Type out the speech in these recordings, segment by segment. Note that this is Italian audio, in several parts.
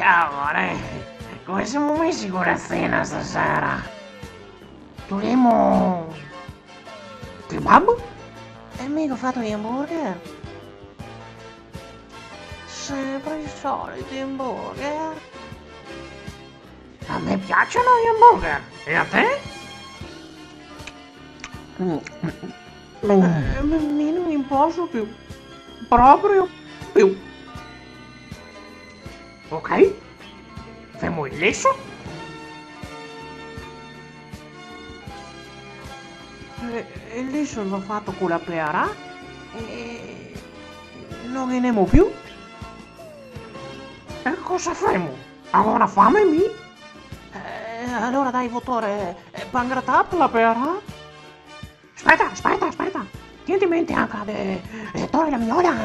Ciao, amore. Come siamo messi con la cena stasera? Dovremmo... kebab? E mica ho fatto gli hamburger. Sempre i soliti hamburger. A me piacciono gli hamburger. E a te? Non mi posso più. Proprio più. Ok? Fermo il lesso. Il lesso l'ho fatto con la pera. E... non veniamo più. E cosa faremo? Avrò fame mi? Allora dai, votore, pangrata per la pera? Aspetta. Tieni in mente anche di togliere la miola.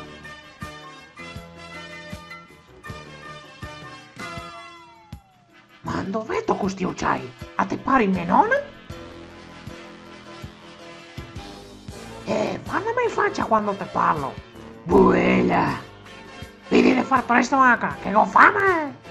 Ma dov'è tu questi ucciai? A te pare mia nonna? Parlami in faccia quando te parlo. Buela! Vedi di far presto anche, che ho fame!